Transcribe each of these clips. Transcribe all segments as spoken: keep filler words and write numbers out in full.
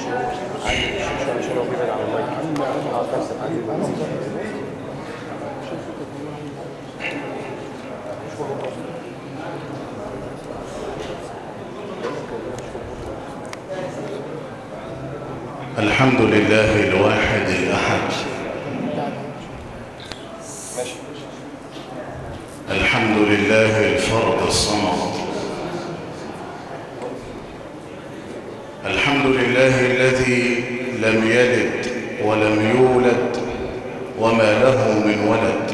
الحمد لله الواحد الأحد، الحمد لله الفرد الصمد، الحمد لله الذي لم يلد ولم يولد وما له من ولد،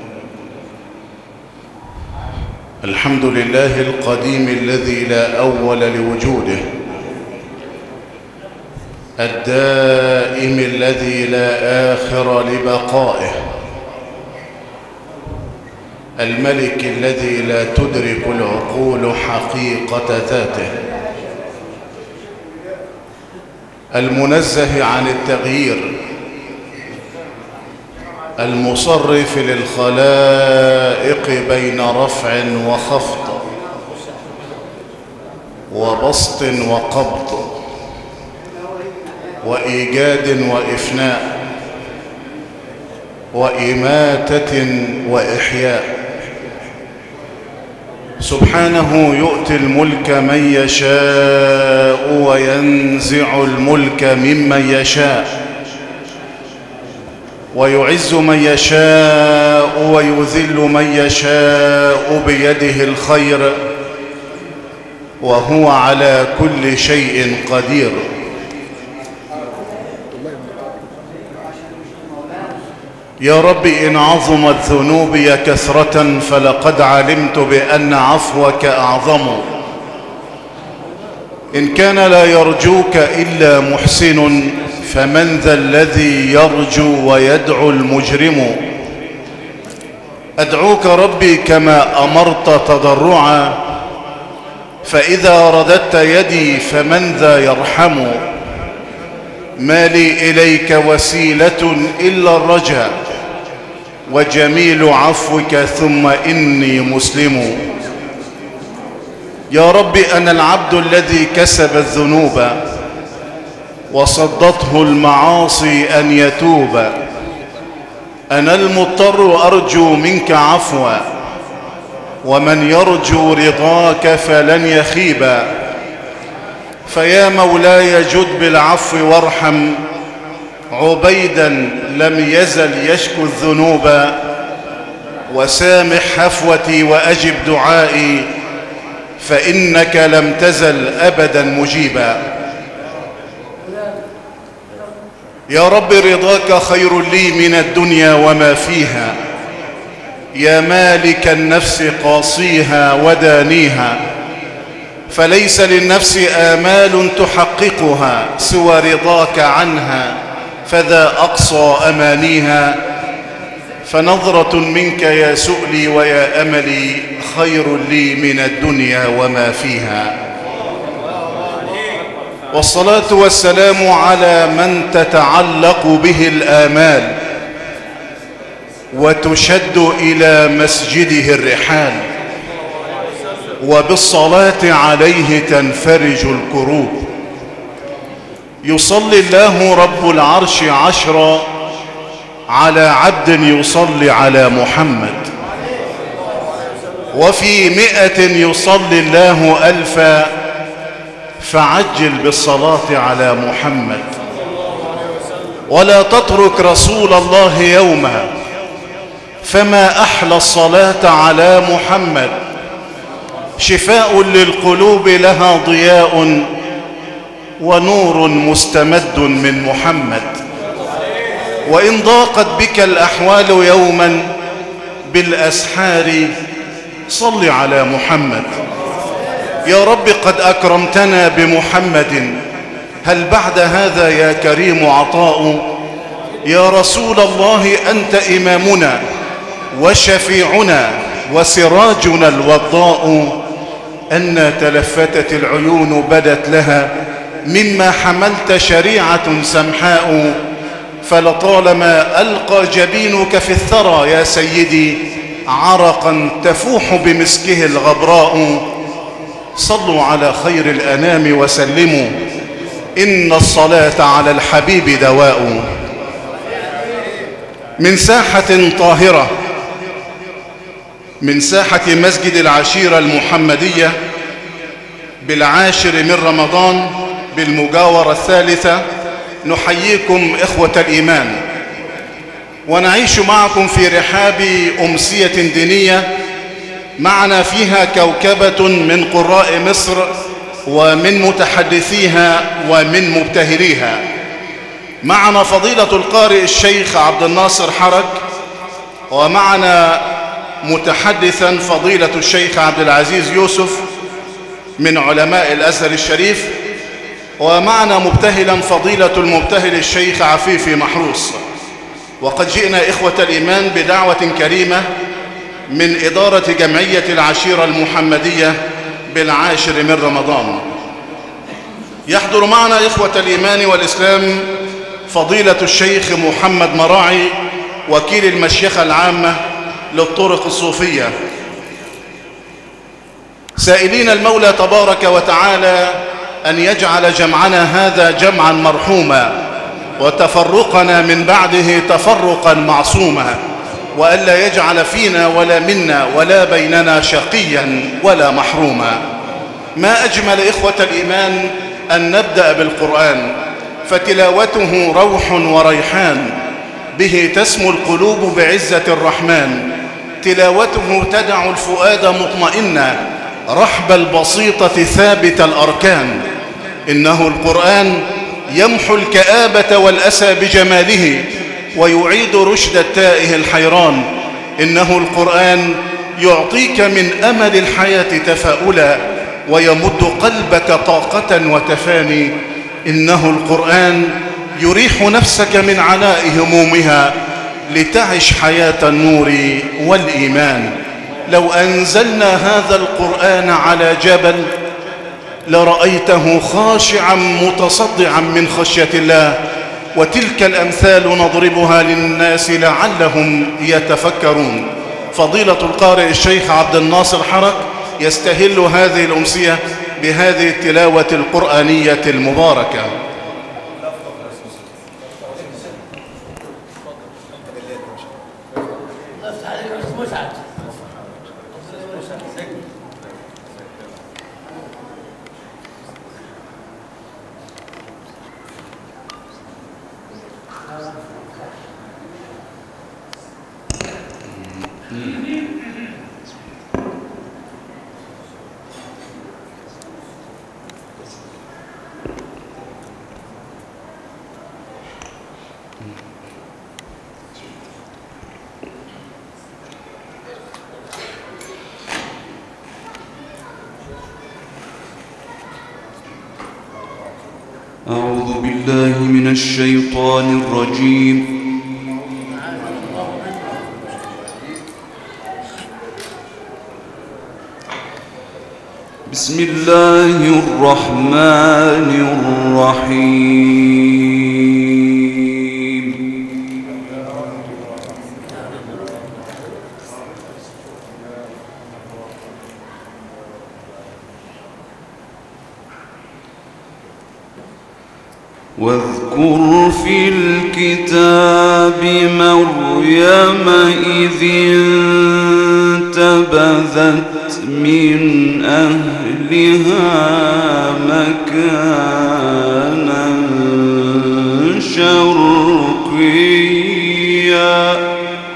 الحمد لله القديم الذي لا أول لوجوده، الدائم الذي لا آخر لبقائه، الملك الذي لا تدرك العقول حقيقة ذاته، المنزه عن التغيير، المصرف للخلائق بين رفع وخفض وبسط وقبض وإيجاد وإفناء وإماتة وإحياء. سبحانه يؤتي الملك من يشاء وينزع الملك ممن يشاء، ويعز من يشاء ويذل من يشاء بيده الخير، وهو على كل شيء قدير. يا رب إن عظمت ذنوبي كثرة فلقد علمت بأن عفوك أعظم، إن كان لا يرجوك إلا محسن فمن ذا الذي يرجو ويدعو المجرم. أدعوك ربي كما أمرت تضرعا، فإذا رددت يدي فمن ذا يرحم. ما لي إليك وسيلة إلا الرجاء، وجميل عفوك ثم إني مسلم. يا رب أنا العبد الذي كسب الذنوب وصدته المعاصي أن يتوب، أنا المضطر أرجو منك عفوا، ومن يرجو رضاك فلن يخيب. فيا مولاي جد بالعفو وارحم عبيدا لم يزل يشكو الذنوب، وسامح هفوتي وأجب دعائي فإنك لم تزل أبدا مجيبا. يا رب رضاك خير لي من الدنيا وما فيها، يا مالك النفس قاصيها ودانيها، فليس للنفس آمال تحققها سوى رضاك عنها، فذا أقصى أمانيها. فنظرة منك يا سؤلي ويا أملي خير لي من الدنيا وما فيها. والصلاة والسلام على من تتعلق به الآمال وتشد إلى مسجده الرحال، وبالصلاة عليه تنفرج الكروب. يصلي الله رب العرش عشرا على عبد يصلي على محمد، وفي مئة يصلي الله ألفا، فعجل بالصلاة على محمد. ولا تترك رسول الله يوما، فما أحلى الصلاة على محمد، شفاء للقلوب لها ضياء ونور مستمد من محمد. وإن ضاقت بك الأحوال يوما بالأسحار صل على محمد. يا رب قد أكرمتنا بمحمد، هل بعد هذا يا كريم عطاء؟ يا رسول الله أنت إمامنا وشفيعنا وسراجنا الوضاء، أن تلفتت العيون بدت لها مما حملت شريعة سمحاء، فلطالما ألقى جبينك في الثرى يا سيدي عرقا تفوح بمسكه الغبراء. صلوا على خير الأنام وسلموا، إن الصلاة على الحبيب دواء. من ساحة طاهرة، من ساحة مسجد العشيرة المحمدية بالعاشر من رمضان بالمجاورة الثالثة، نحييكم إخوة الإيمان ونعيش معكم في رحاب أمسية دينية معنا فيها كوكبة من قراء مصر ومن متحدثيها ومن مبتهليها. معنا فضيلة القارئ الشيخ عبد الناصر حرك، ومعنا متحدثا فضيلة الشيخ عبد العزيز يوسف من علماء الأزهر الشريف، ومعنا مبتهلا فضيلة المبتهل الشيخ عفيفي محروس. وقد جئنا إخوة الإيمان بدعوة كريمة من إدارة جمعية العشيرة المحمدية بالعاشر من رمضان. يحضر معنا إخوة الإيمان والإسلام فضيلة الشيخ محمد مراعي وكيل المشيخة العامة للطرق الصوفية، سائلين المولى تبارك وتعالى أن يجعل جمعنا هذا جمعا مرحوما وتفرقنا من بعده تفرقا معصوما، وألا يجعل فينا ولا منا ولا بيننا شقيا ولا محروما. ما أجمل إخوة الإيمان أن نبدأ بالقرآن، فتلاوته روح وريحان، به تسمو القلوب بعزة الرحمن، تلاوته تدع الفؤاد مطمئنا، رحب البسيطة ثابت الأركان. إنه القرآن يمحو الكآبة والأسى بجماله، ويعيد رشد التائه الحيران. إنه القرآن يعطيك من أمل الحياة تفاؤلا، ويمد قلبك طاقة وتفاني. إنه القرآن يريح نفسك من عناء همومها، لتعش حياة النور والإيمان. لو أنزلنا هذا القرآن على جبل لرأيته خاشعا متصدعا من خشية الله. وتلك الأمثال نضربها للناس لعلهم يتفكرون. فضيلة القارئ الشيخ عبد الناصر حرك يستهل هذه الأمسية بهذه التلاوة القرآنية المباركة. أعوذ بالله من الشيطان الرجيم. بسم الله الرحمن الرحيم. واذكر في الكتاب مريم إذ انتبذت من أهلها مكانا شرقيا.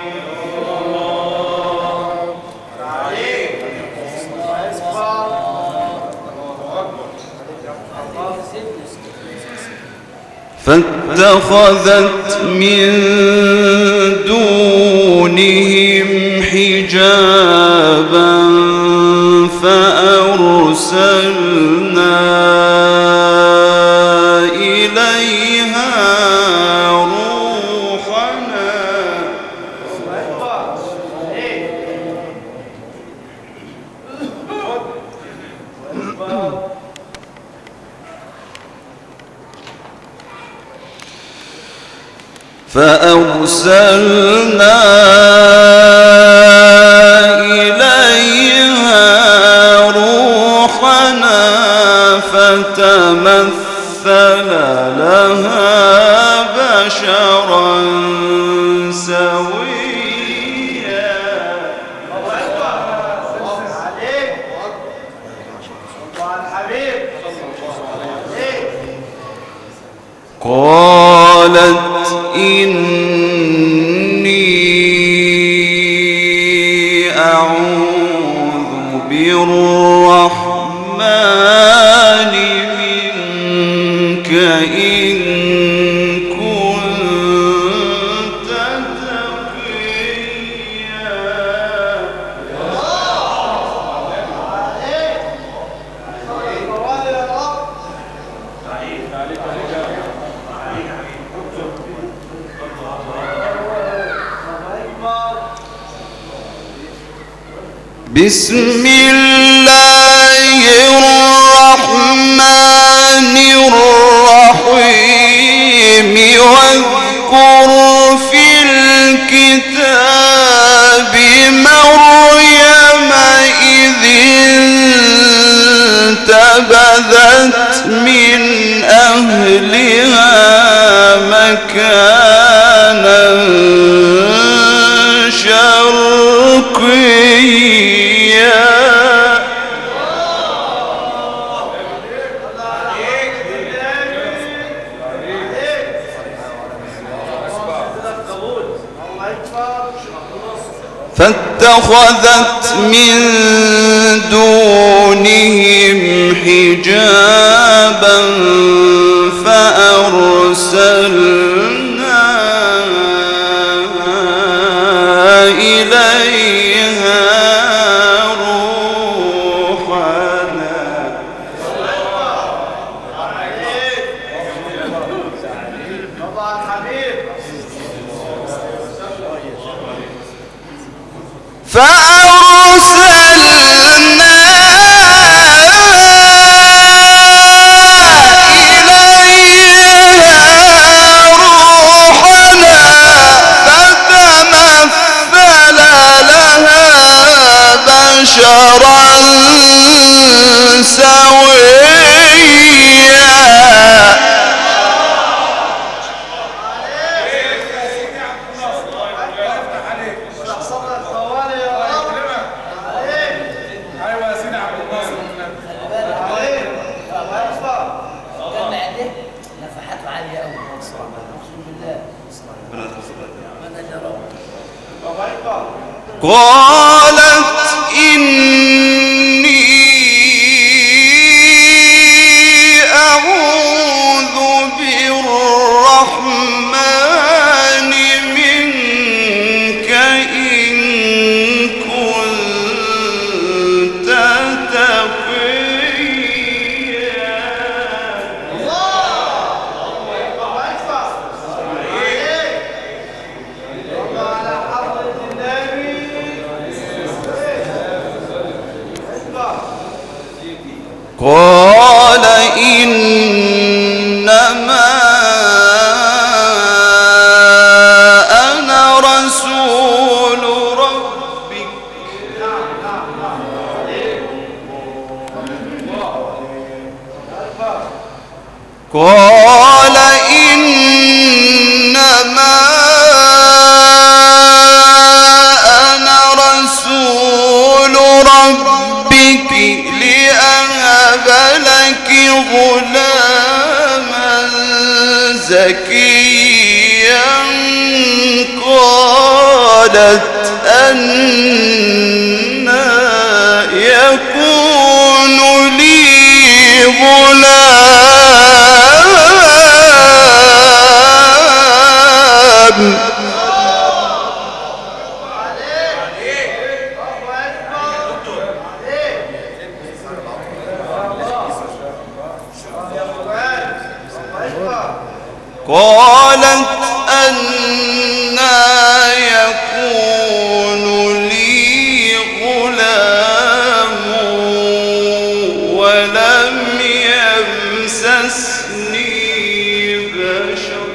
فاتخذت من دونهم حجابا فأرسلنا إليها روحنا فأرسلنا إليها روحنا فتمثل لها بشرا سويا. قالت إني أعوذ بالرحمن منك إن كنت تقيا. بسم الله الرحمن الرحيم. واذكر في الكتاب مريم إذ انتبذت من أهلها مكانا شرقيا. فاتخذت من دونهم حجابا فأرسلنا إليها روحنا. فأرسلنا إليها روحنا فتمثل لها بشرا سويا. قالت إني أعوذ بالرحمن منك إن كنت تقيا. قال إنما أنا رسول ربك. قال إنما أنا رسول ربك لأهب لك غلاما زكيا. قالت أنى يكون لي غلام قالت أنى يكون لي غلام ولم يمسسني بشر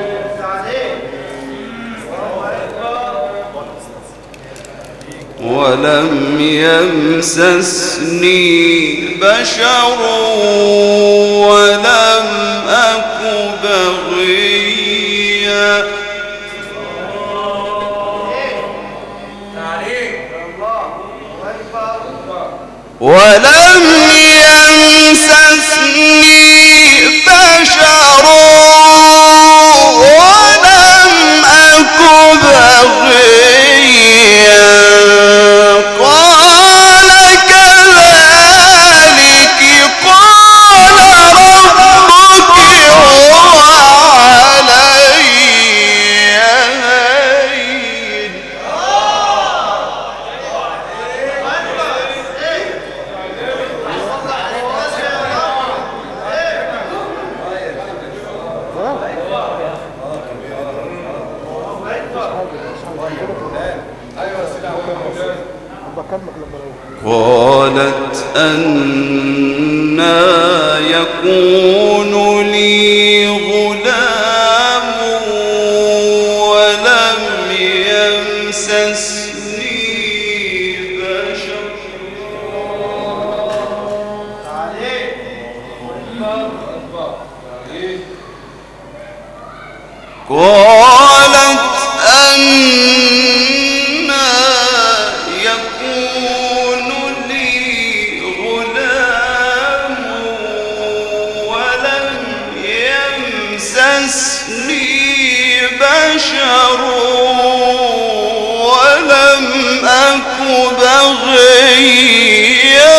ولم ولم يمسسني بشر ولم أك بغيا. ولم يمسسني بشر ولم أك بغيا. قال كذلك قال ربك هو علي هين. قالت أنى يكون لي غلام ولم يمسسني بشر. قالت أنى يكون لي غلام ولم يمسسني بشر ولم أك بغيا.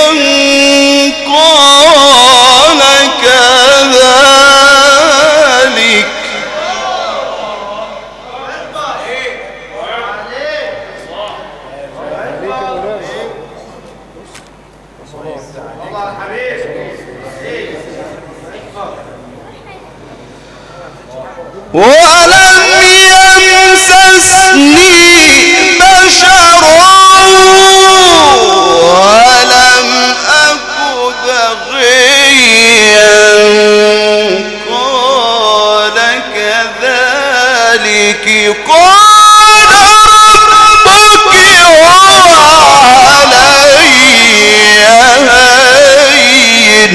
قال كذلك ولم يمسسني بشر ولم أك بغيا. قال كذلك قال ربك هو علي هين.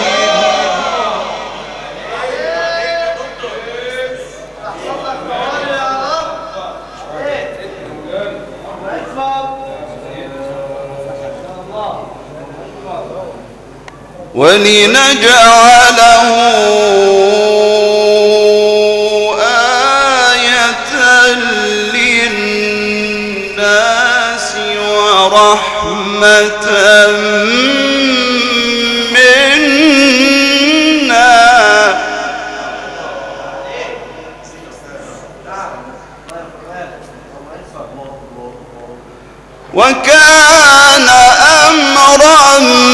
ولنجعله آية للناس ورحمة منا وكان أمرا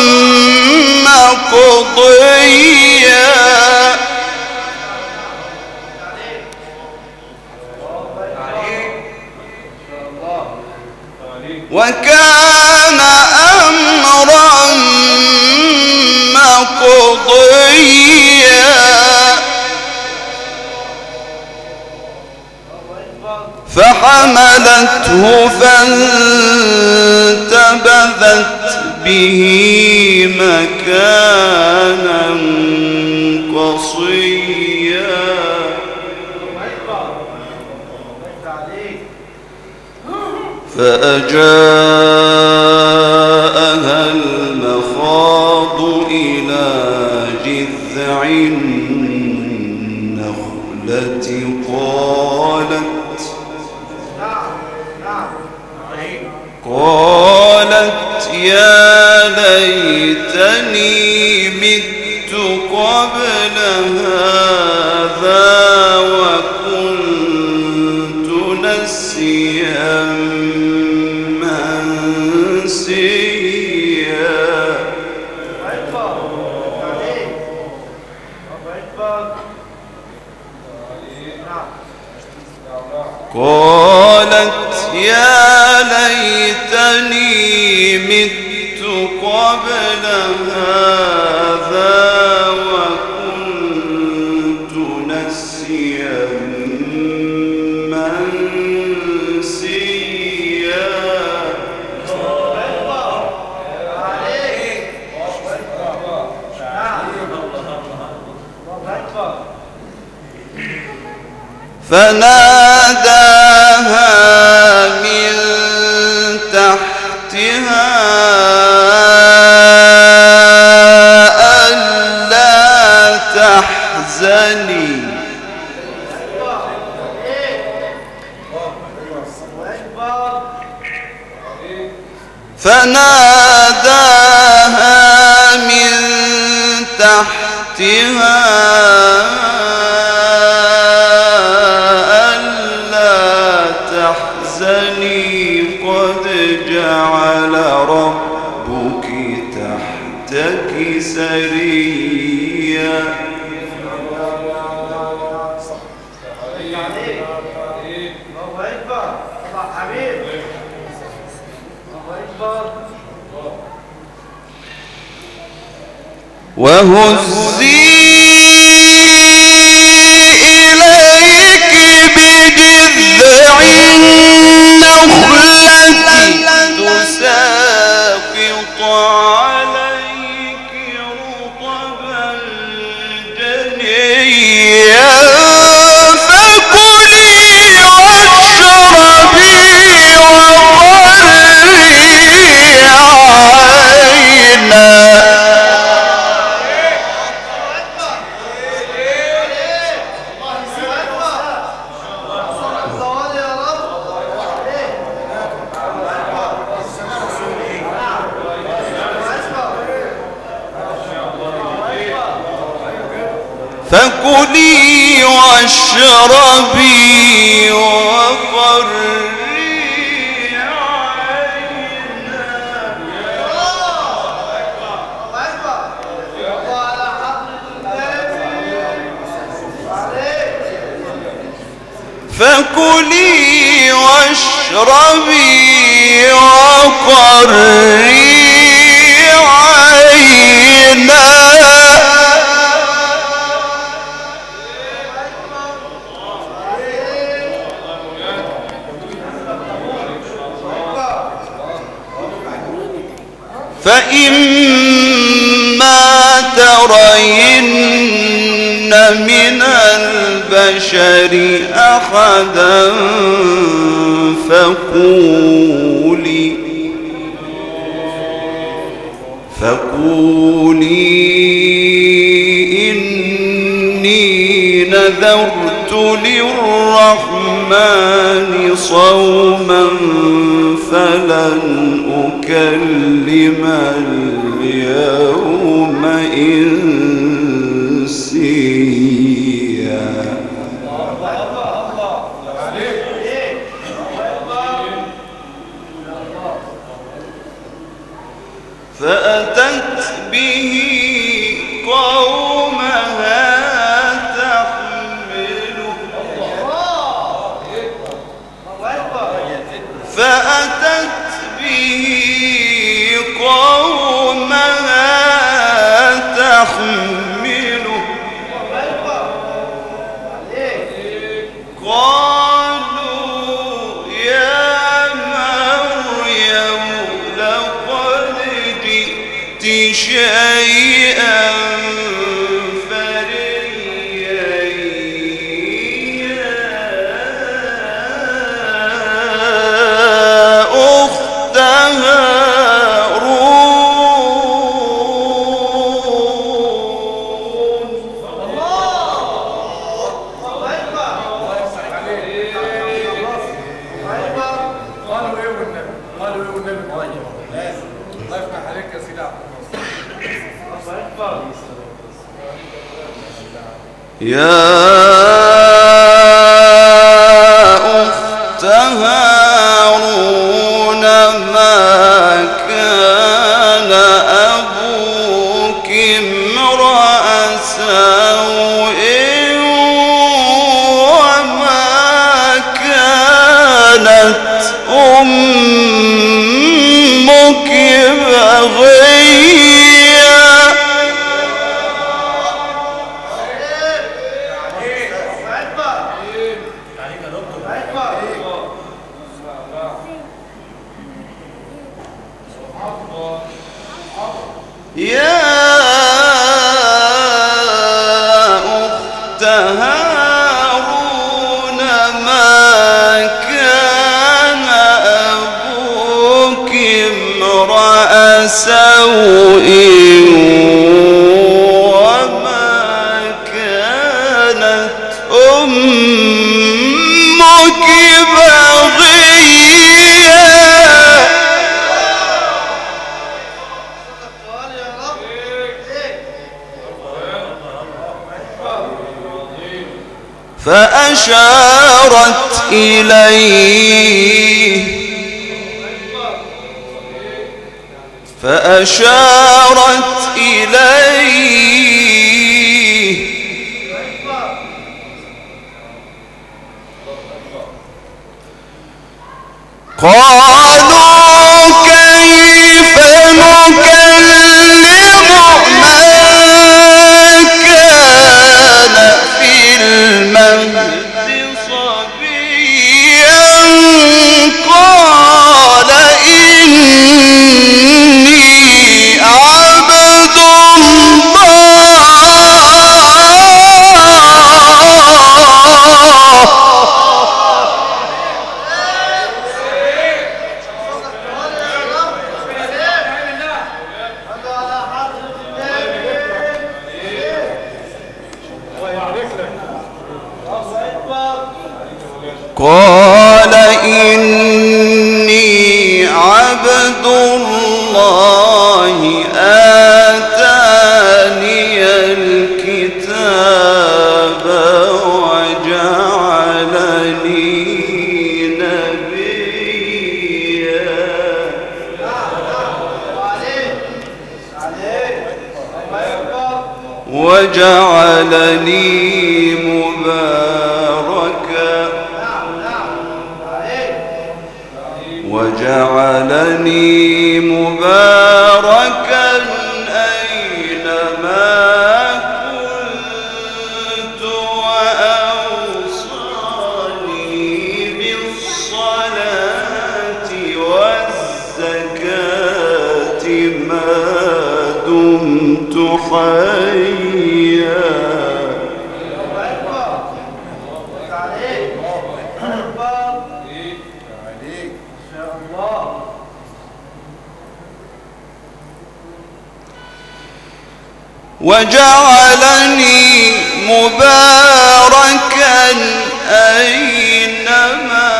مقضيا. وكان أمرا مقضيا. فحملته فانتبذت به مكانا قصيا. فأجاءها المخاض إلى جذع النخلة قالت قالت يا ليتني مت قبل هذا وكنت نسيا منسيا. قالت يا ليتني مت قبل هذا وكنت نسيا منسيا. فناداها من تحتها ألا تحزني فناداها من تحتها ألا تحزني قد جعل ربك تحتك سريا وهزي إليك بجذع النخلة تساقط عليك رطبا جنيا فكلي واشربي وقري عينا فكلي واشربي وقري عينا فكلي واشربي وقري عينا فإما ترين من البشر أحدا فقولي فقولي إني نذرت للرحمن صوما فلن أكلم اليوم إنسيا فأتت به قومها تحمله فأتت به قومها تحمله قالوا يا مريم لقد جئت شيئا فريا يا أخت هارون قالوا ايه والنبي قالوا ايه والنبي الله يفتح عليك يا سيدي عبد يا أخت هارون ما كان أبوك امرأ سوء وما كانت أمك بغيا يا أخت هارون وسوء وما كانت أمك بغيا فأشارت إليه فأشارت إليه قالوا كيف نكلم من كان في المهد صبيا قال إني عبد قال إني عبد الله آتاني الكتاب وجعلني نبيا وجعلني مباركا وجعلني مباركا أينما كنت وأوصاني بالصلاة والزكاة ما دمت حيا وجعلني مباركا أينما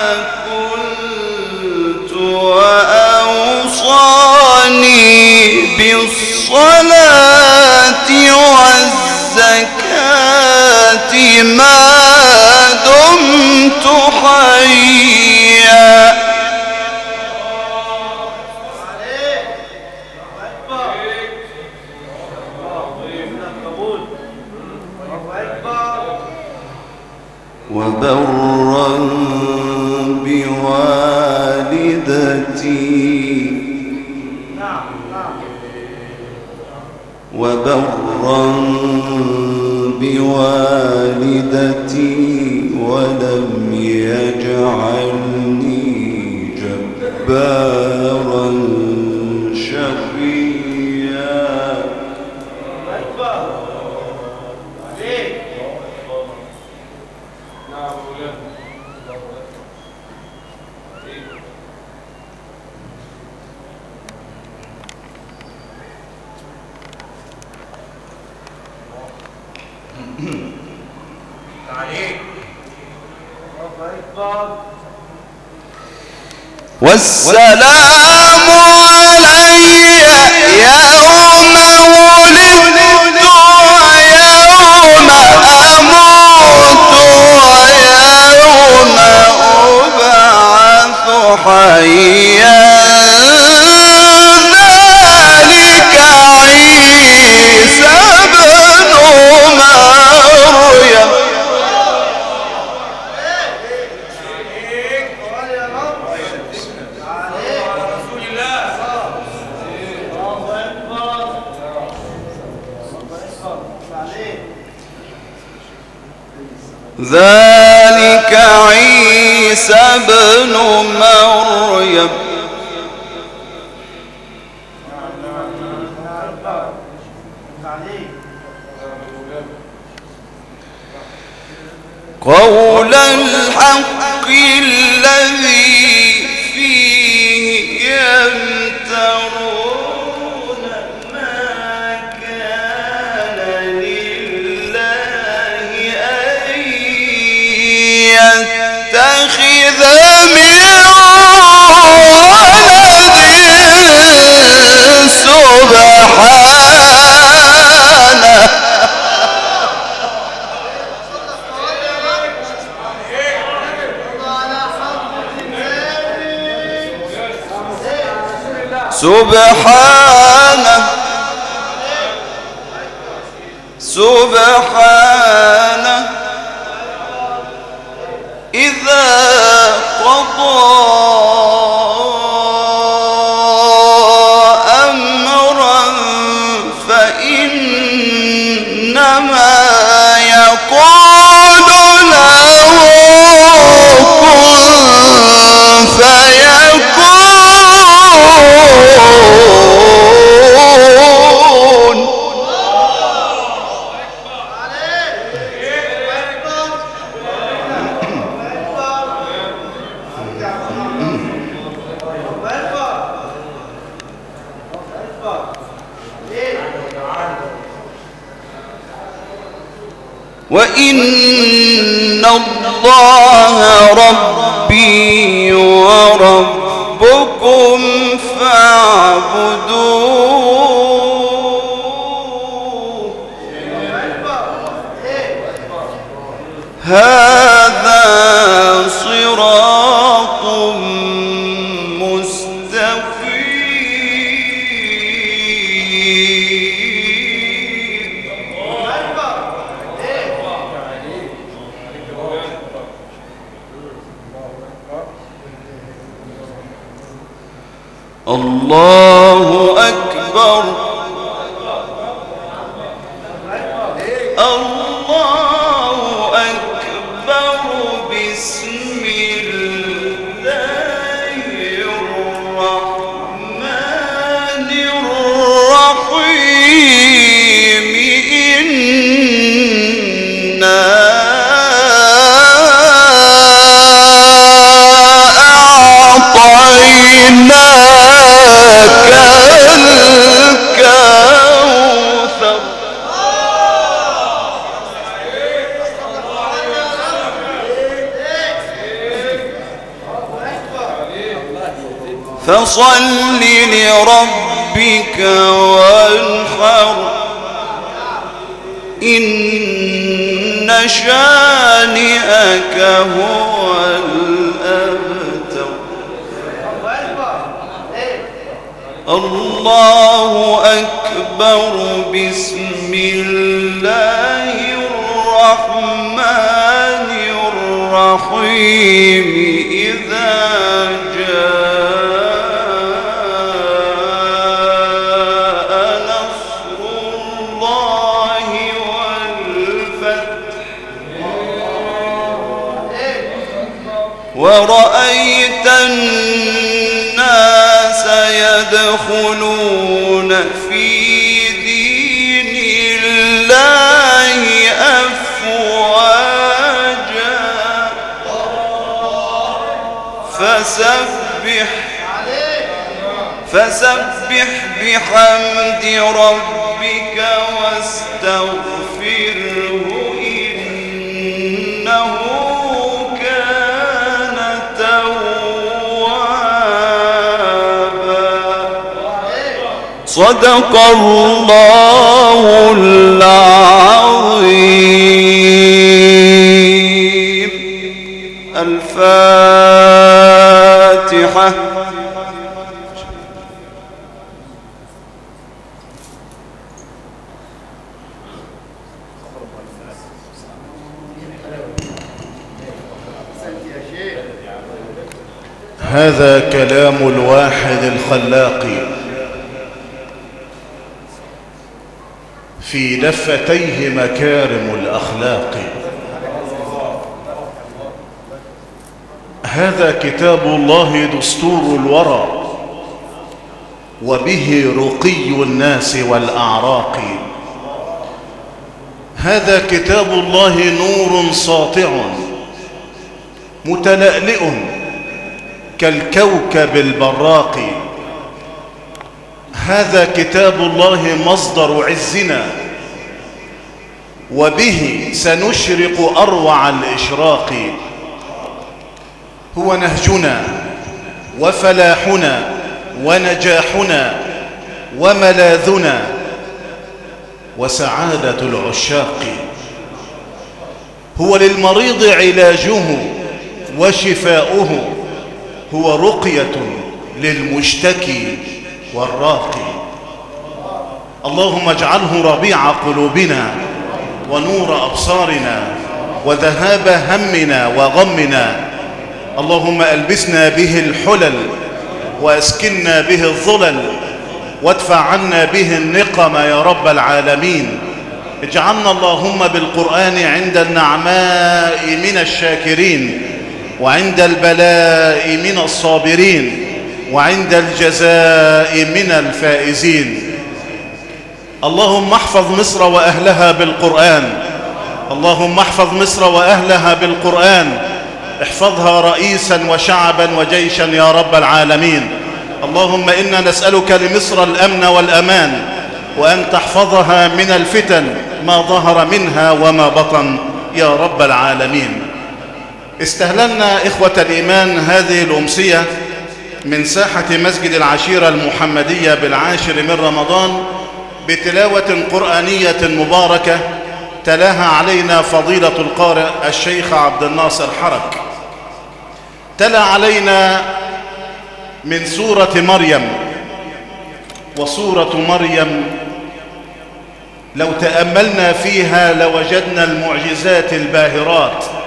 كنت وأوصاني بالصلاة والزكاة ما دمت حيا وبرا بوالدتي وبرا بوالدتي ولم يجعلني جبارا شقيا والسلام علي يوم ولدت ويوم أموت ويوم أبعث حيا ذلك عيسى ابن مريم ذلك عيسى ابن مريم قول الحق الذي فيه يمترون يتخذ من ولد سبحانه سبحانه سبحانه إذا قضى أمرا فإنما يقول له كن فيكون. وإن الله ربي وربكم فاعبدوه هذا صراط الله أكبر الله أكبر بسم الله الرحمن الرحيم إنا فصل لربك وانحر إن شانئك هو الأبتر. الله أكبر بسم الله الرحمن الرحيم إذا ورأيت الناس يدخلون في دين الله أفواجا فسبح فسبح بحمد ربك واستغفره إنه صدق الله العظيم. الفاتحة. هذا كلام الواحد الخلاق في لفتيه مكارم الأخلاق. هذا كتاب الله دستور الورى وبه رقي الناس والأعراق. هذا كتاب الله نور ساطع متلألئ كالكوكب البراق. هذا كتاب الله مصدر عزنا وبه سنشرق أروع الإشراق. هو نهجنا وفلاحنا ونجاحنا وملاذنا وسعادة العشاق. هو للمريض علاجه وشفاؤه، هو رقية للمشتكي والراقي. اللهم اجعله ربيع قلوبنا ونور أبصارنا وذهاب همنا وغمنا. اللهم ألبسنا به الحلل وأسكننا به الظلل وادفع عنا به النقم يا رب العالمين. اجعلنا اللهم بالقرآن عند النعماء من الشاكرين، وعند البلاء من الصابرين، وعند الجزاء من الفائزين. اللهم احفظ مصر وأهلها بالقرآن، اللهم احفظ مصر وأهلها بالقرآن، احفظها رئيسا وشعبا وجيشا يا رب العالمين. اللهم إنا نسألك لمصر الأمن والأمان، وأن تحفظها من الفتن ما ظهر منها وما بطن يا رب العالمين. استهللنا إخوة الإيمان هذه الأمسية من ساحة مسجد العشيرة المحمدية بالعاشر من رمضان بتلاوة قرآنية مباركة تلاها علينا فضيلة القارئ الشيخ عبد الناصر حرك. تلا علينا من سورة مريم، وسورة مريم لو تأملنا فيها لوجدنا المعجزات الباهرات